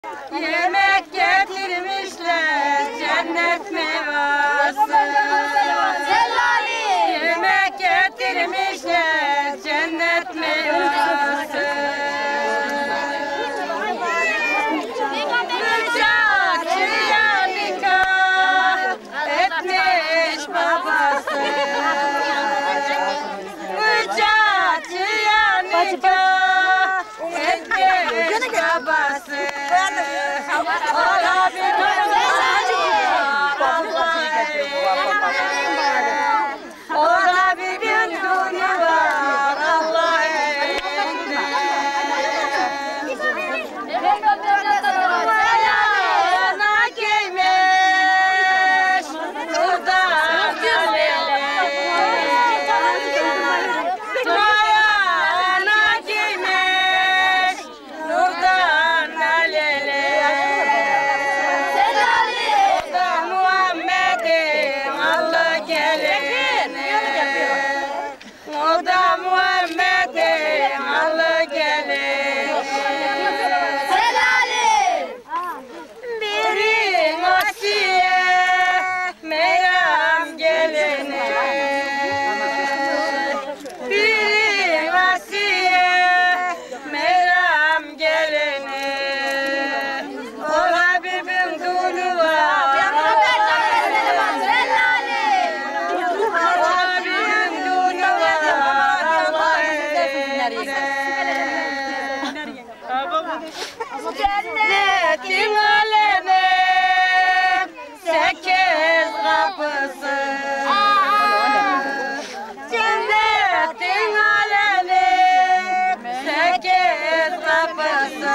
Yemek getirmişler cennet meyvası. Yemek getirmişler cennet meyvası. Bıçakçıya nikah etmiş babası. Bıçakçıya nikah etmiş babası. Ola bir ola bir düğünü var Allah elinde. Ayağına giymiş nurdan alele. Ayağına giymiş nurdan alele. O da Muhammed'in alı gelin. Biri Asiye Meryem gelini. Biri Asiye Meryem gelini. O Habibin dulu var. Cennetin alemi 8 kapısı. Cennetin alemi 8 kapısı.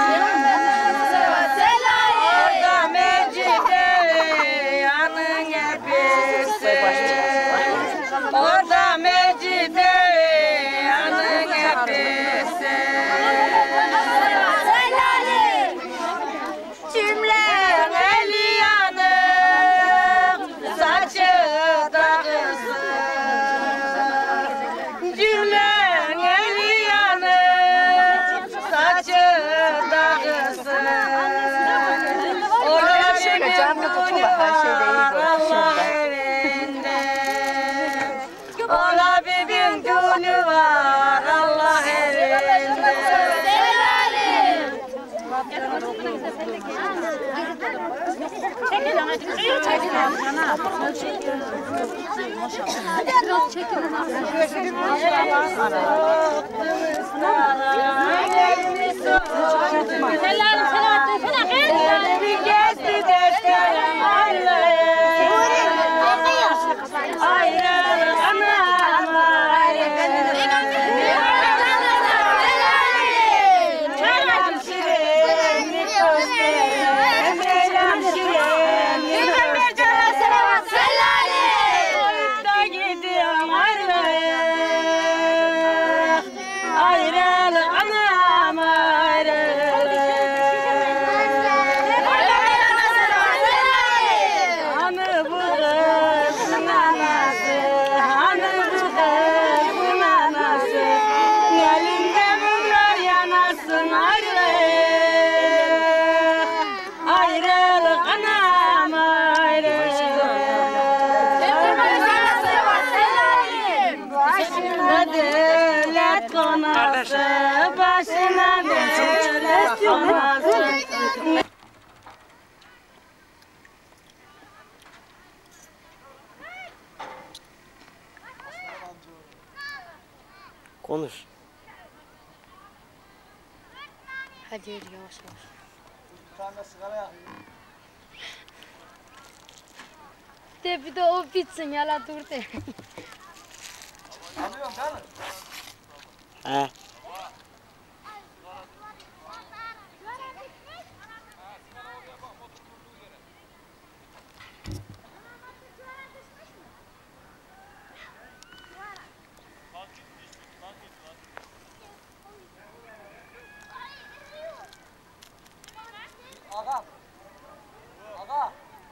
Orada Mecide'yi yanın hepsi. Orada Mecide'yi yanın hepsi. Cümle eli yanık, saçı takısı. Cümle eli yanık, saçı takısı. Ola benim dünü var Allah elinde. Ola benim dünü var Allah elinde. Devlet konası, başına devlet konası. Konuş. Hadi yürü yavaş yavaş. Bir tane sigara yakayım. De bir de o bitsin yala dur de. Alıyorum değil mi? He. Aga. Aga.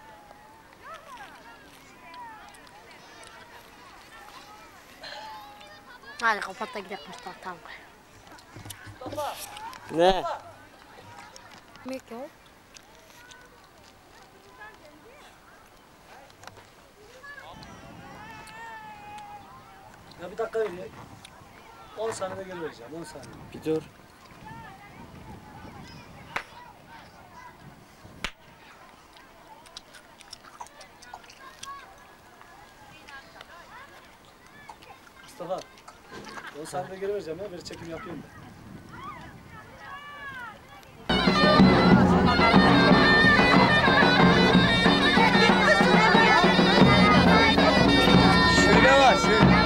Hadi kapat da gidelim tamam. Ne? Yemek yok. Ya bir dakika ver ya. 10 saniyede geri vereceğim. 10 saniye. Bir dur. Mustafa. 10 saniyede geri vereceğim ya. Veri çekim yapıyorum ben. Şöyle var şöyle.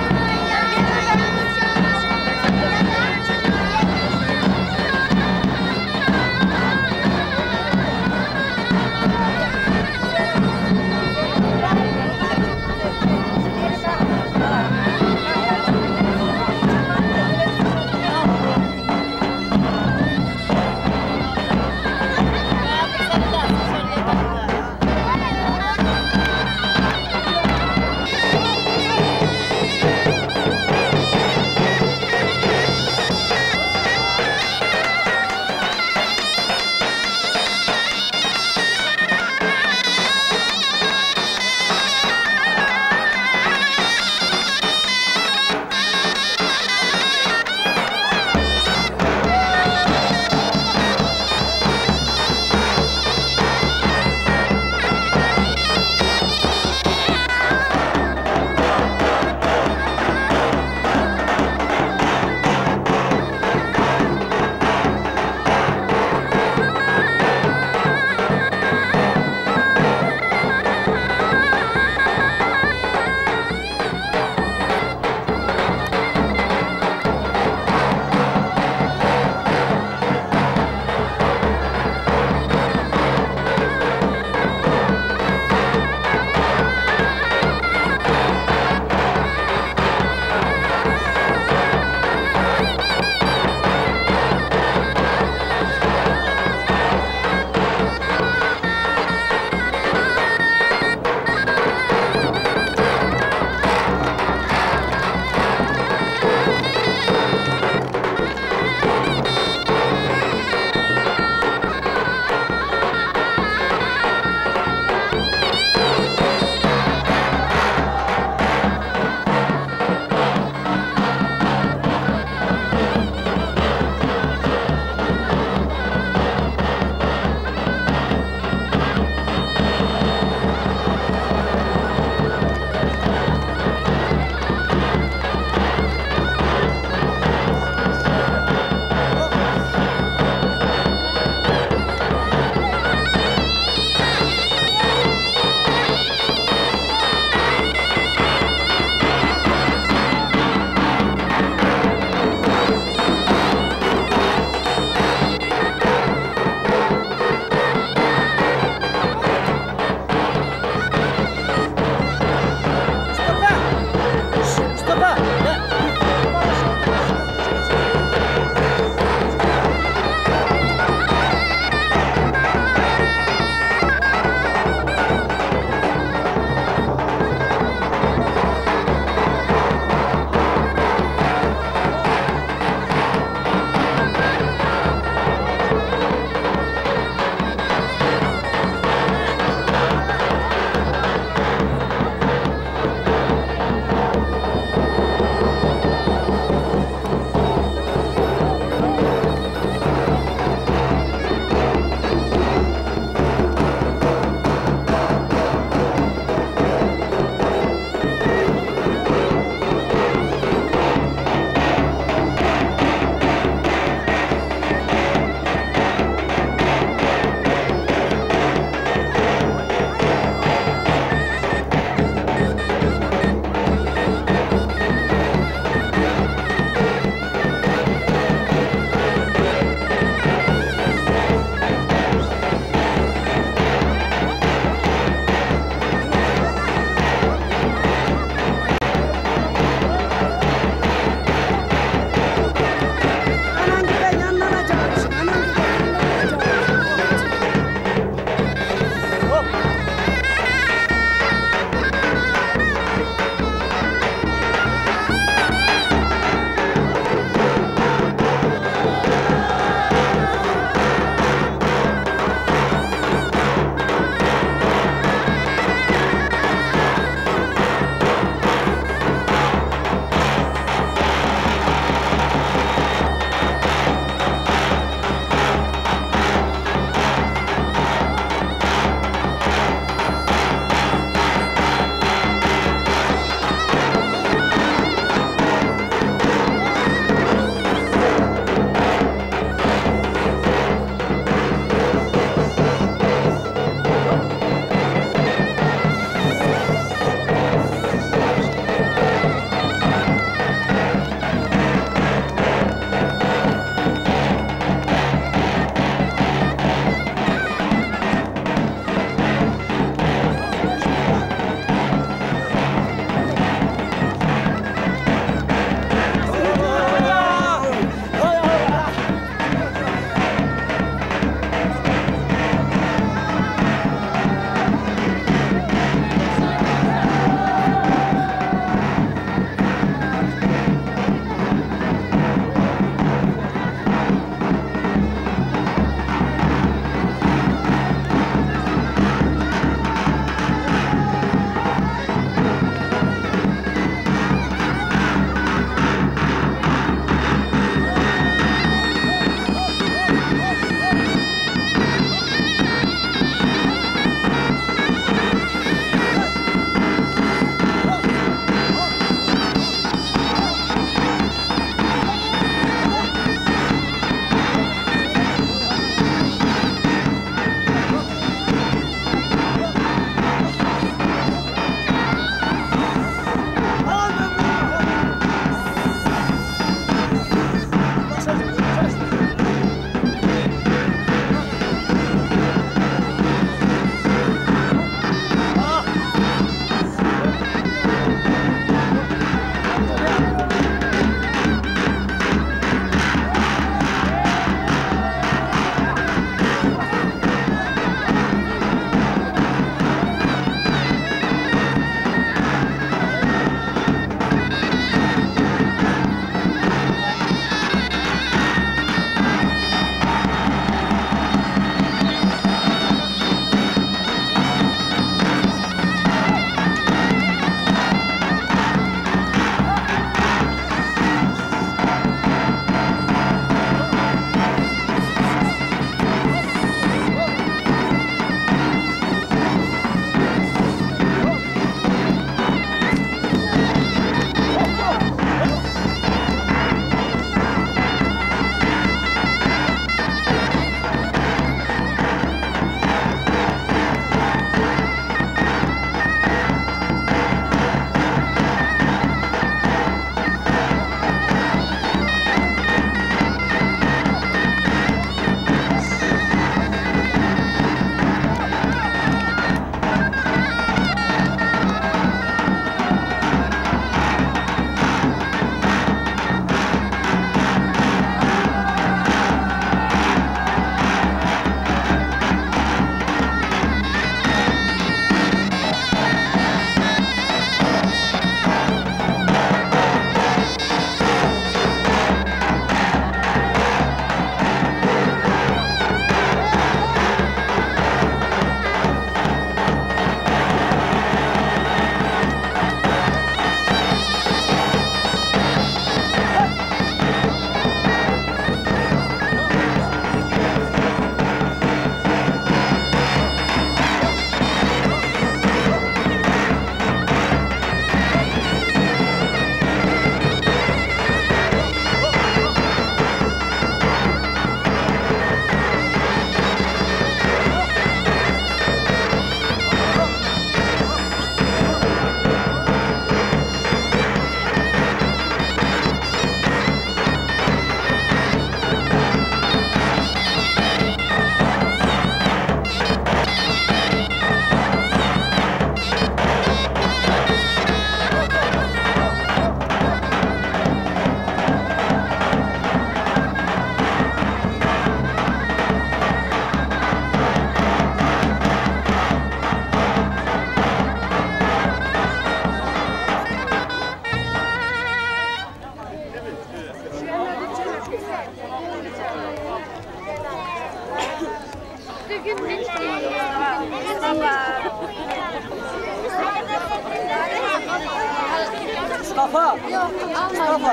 Mustafa. Mustafa.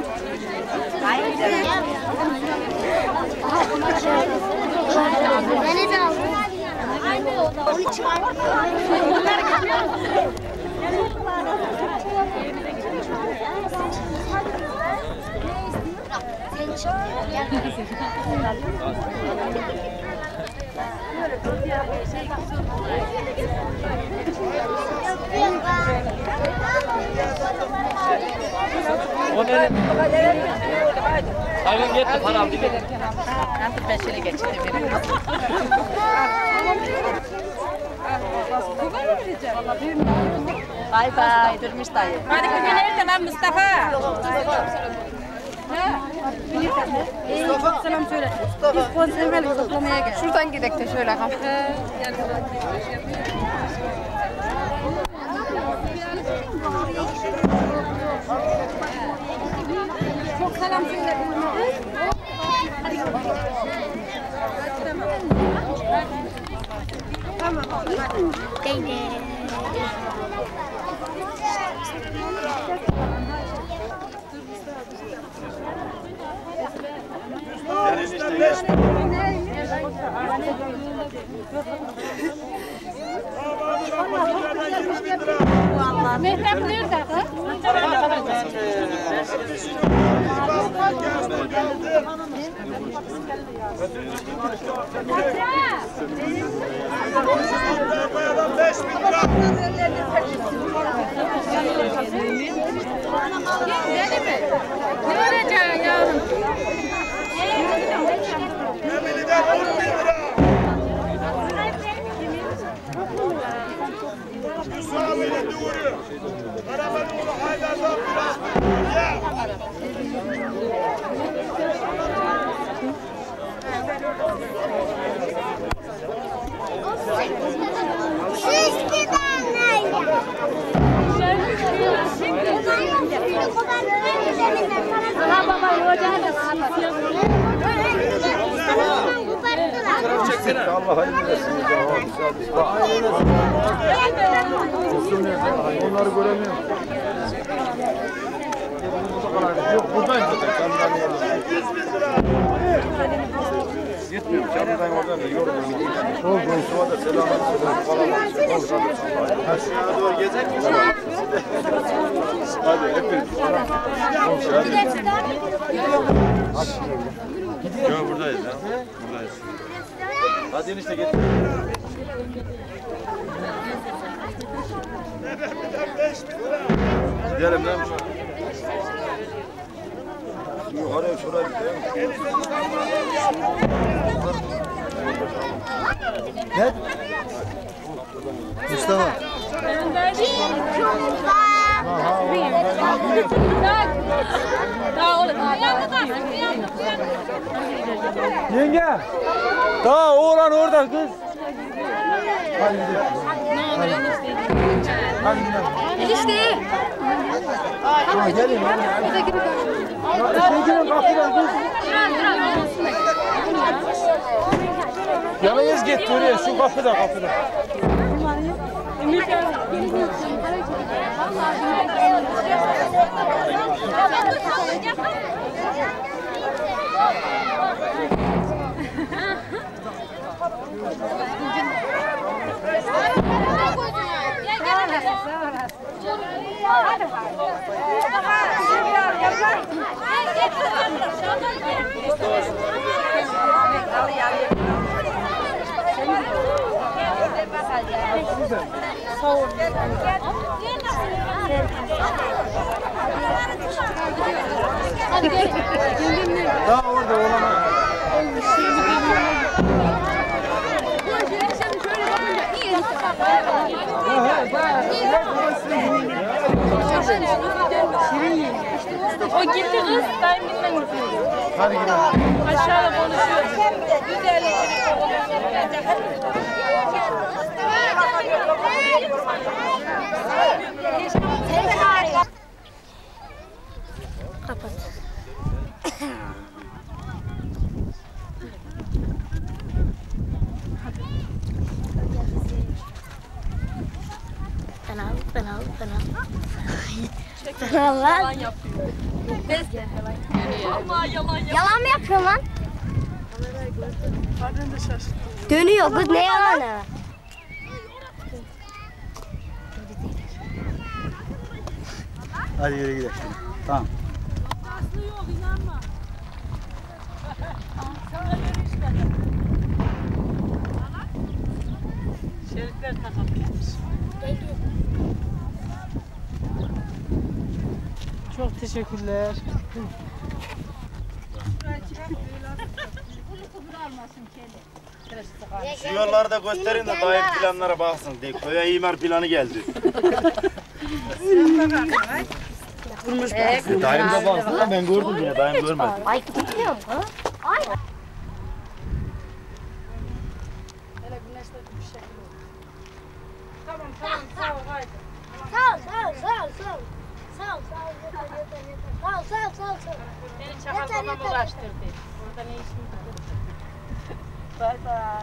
Beni de al. Onu çıkar. Hayır gitti param bir de. Ben şöyle geçeyim. Bay bay, durmuş dayı. Hadi kızım nerede lan Mustafa? Selam söyle. Biz konservel toplamaya gel. Şuradan gidelim de şöyle kal. Çok selam söyle. Tamam. Mehtap nerede? Deli mi? Ne vereceksin yavrum? Memeli'den 10.000 lira. Müsaadele doğru. Karamanlıoğlu Haydar'dan biraz ya. Allah hayırlı versin. Onları göremiyorum. Yok buradayım zaten. Yetmiyor. Camdan oradan da yormuyorum. Olgun suvada selam. Aşağıya doğru gezer misin? Hadi hepiniz. Yok buradayız ya. Buradayız. Hadi enişte git. Gidelim lan. Yukarıya şuraya gidelim. Ne? Mustafa. Yenge. Daha oğlan orada kız. Hadi gidelim. Hadi gidelim. Enişte. Ha gelin. Gelin kapıdan kız. Yalnız git oraya şu kapıda. Daha orada olamaz. O gitti kız, ben bilmem gidiyorum. Hadi gidelim. Aşağıda konuşuyoruz. Kapat. Yalan yapıyor. Yalan mı yapıyorsun lan? Dönüyor kız ne yalanı? Hadi yürü gidelim. Tamam. Şerifler takılmış. Çok teşekkürler. Şu yolları da gösterin de dayı planlara baksın. Köye imar planı geldi. Dayım da baksın da ben gördüm yine dayım görmedi. Ay gitmiyor mu? Ay. Tamam sağ ol haydi. Sağ ol. Sağ ol. Beni çakal babam uğraştırdı. Orada ne işim var? Bay bay.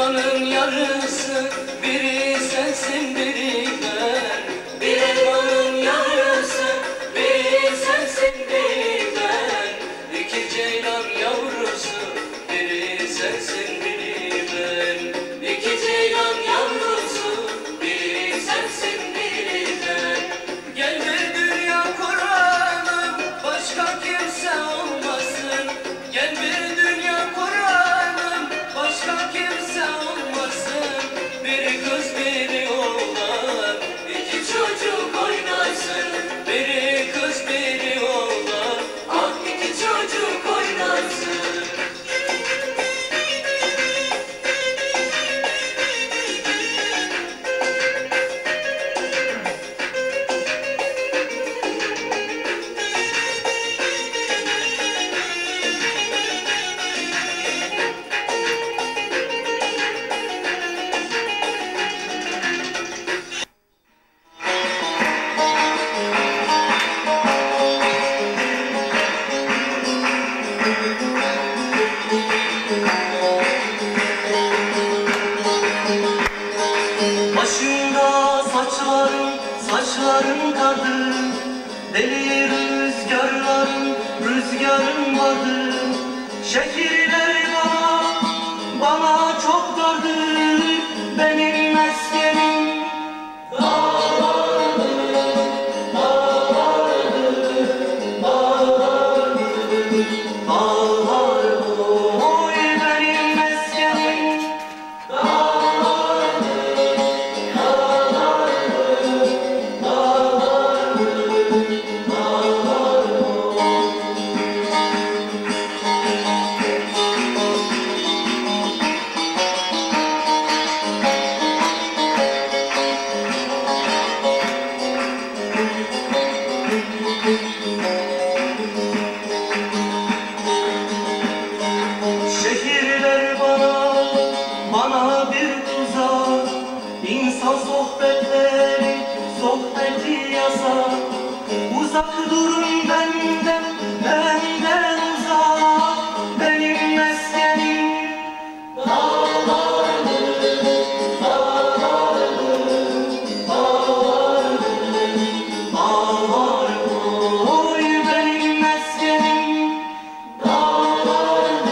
elmanın yarısı, biri sensin biri ben. Bir elmanın yarısı, biri sensin biri ben. İki ceylan yavrusu, biri sensin biri ben. İki ceylan yavrusu, biri sensin biri ben. Gel bir dünya kuralım, başka kimse olmasın. Gel bir dünya kuralım, başka kimse olmasın. Biri kız biri oğlan, iki çocuk oynasın. Biri kız biri oğlan, ah iki çocuk oynasın. Başımda saçların kardı, deli rüzgarın vardı. Şehirler bana çok dardı, benim meskenim dağlardı, oy benim meskenim dağlardı. Şehirler bana bir tuzak, İnsan sohbeti yasak. Uzak durun benden uzak, benim meskenim dağlardı, oy benim meskenim dağlardı.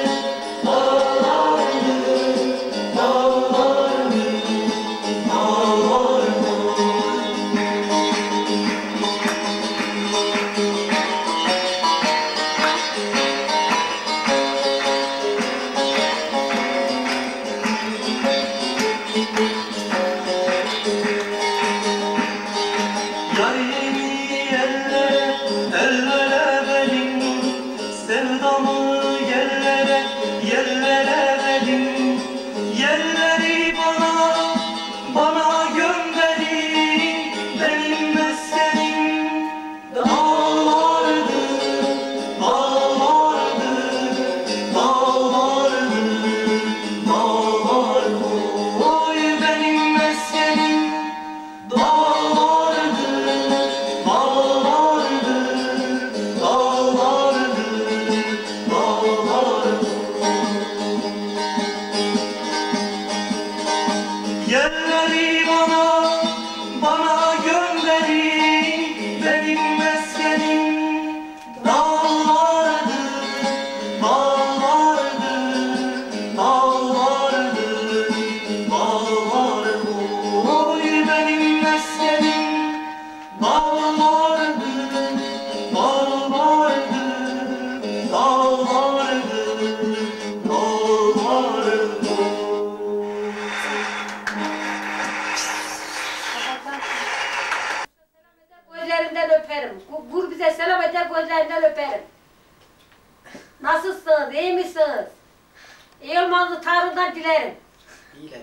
Yarimi ellere verin, sevdamı yerlere verin. Yerleri bana gönderin, benim meskenim dağlardı, oy benim meskenim dağlardı. Yerleri bana gönderin, benim meskenim dağlardı, oy benim meskenim dağlardı. Gözlerinden öperim. Vur bize selam eder, gözlerinden öperim. Nasılsınız, iyi misiniz? İyi olmanızı Tanrı'dan dilerim. İyiler.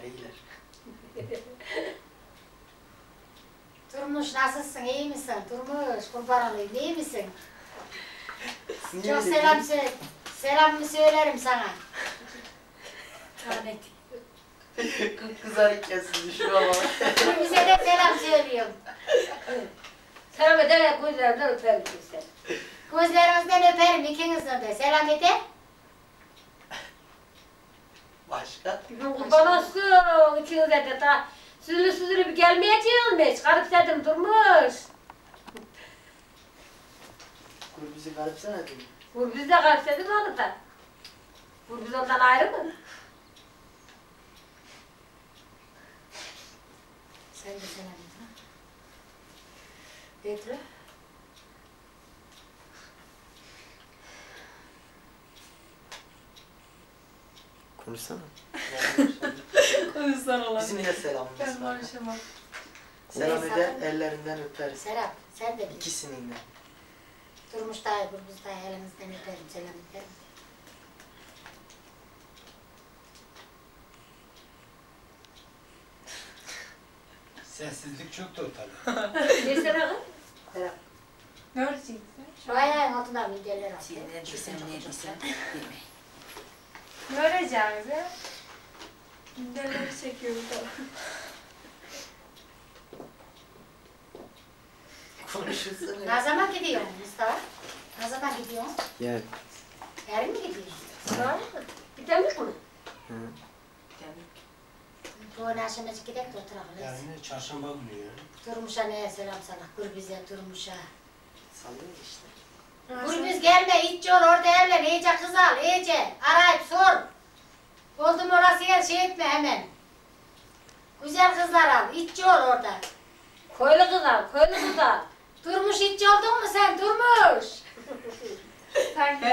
Durmuş nasılsın, iyi misin? Durmuş, kurban olayım, iyi misin? Çok selamımı söylerim sana. Lanet. Kızarık kesildi şu an. Bize de selam söylüyorum. Selam eder, gözlerinden öperim size. Gözlerinizden öperim ikinizden de. Selam eder. Baş. Kurban olsun ikinize de ta süzülü bir gelmeyeceğim. Garipsedim durmuş. Kur bizi garipsene diyor. Kur biz de garipsedik onu da. Kur biz ondan ayrı mı? Sen de selam et. Getir. Konuşsana. Konuşsana lan. Bizim de selamımız Ben var. konuşamam. Selam eder, ellerinden öperiz. Serap sen de bil. İkisinin de. Durmuş dayı, Gürbüz dayı elinizden öperim, selam ederim. Sessizlik çok da ortalığı. Nesine kız? Serap. Ne öğreteceksin? Şu ayağın altından videolar at. Ne desem ne desem. Ne öğreteceğimiz ya? Gündeleri çekiyoruz falan. Konuşursana. Ne zaman gidiyorsun Mustafa? Ne zaman gidiyorsun? Gel. Yarın mı gidiyorsun? Sonra mı? Gidemek mi? Hı. Bu akşam hiç gidelim de oturalım. Yani çarşamba günü ya. Durmuş'a neye selam sana? Gürbüz'e, Durmuş'a. Sallıyor işte. Gürbüz gelme, iççi ol orada evlen, iyice kız al, iyice. Arayıp sor. Oldu mu orası yer şey etme hemen. Güzel kızlar al, iççi ol orada. Köylü kız al, köylü kız al. Durmuş iççi oldun mu sen, Durmuş? Sanki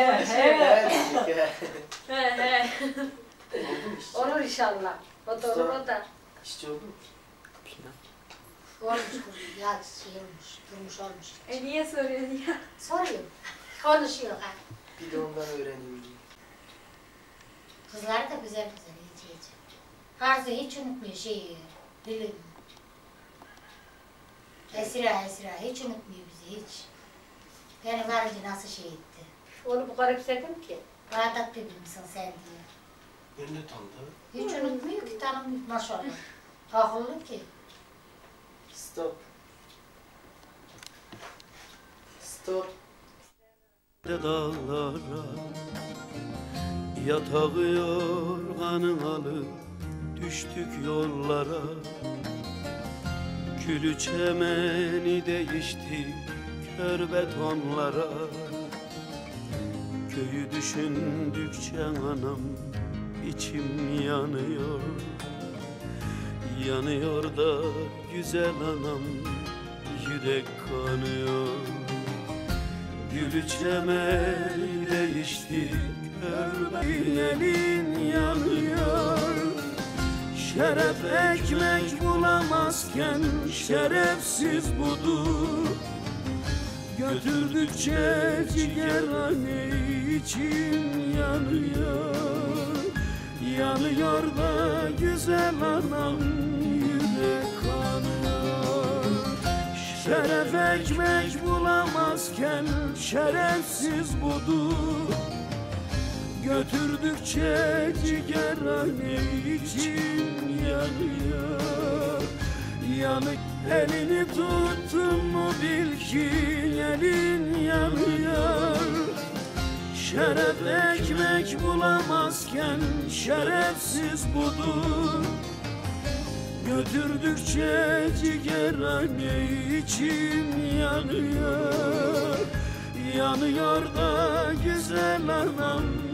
He. Olur inşallah. O da olur o da. İşte oldu mu? Olmuş kız, ya şey olmuş, Durmuş olmuş. niye soruyorsun ya? Soruyor, konuşuyor ha. Bir de ondan öğreneyim diye. Kızlar da güzel güzel, iyice. Harzi hiç unutmuyor şeyi, dilini. Esra hiç unutmuyor bizi hiç. Benim varınca nasıl şey etti. Onu bu garipsedim ki. Rahat bir misin sen diye. Beni de tanıdı. Hiç unutmuyor ki tanımıyor maşallah. Akıllı ki. Stop. Stop. Dağlara yatağı yorganın alıp düştük yollara. Gülü çemeni değişti kör betonlara. Köyü düşündükçe anam içim yanıyor. Yanıyor da güzel anam yürek kanıyor. Gülü çemeni değişti kör elin yanıyor. Şeref ekmek bulamazken şerefsiz budur. Götürdükçe ciğerhane için yanıyor. Yanıyor da güzel anam yürek kanıyor. Şeref ekmek bulamazken şerefsiz budur. Götürdükçe ciğerhane için yanıyor. Yanık elini tuttun mu bil ki elin yanıyor. Şeref ekmek bulamazken şerefsiz budur. Götürdükçe ciğerhane için yanıyor. Yanıyor da güzel anam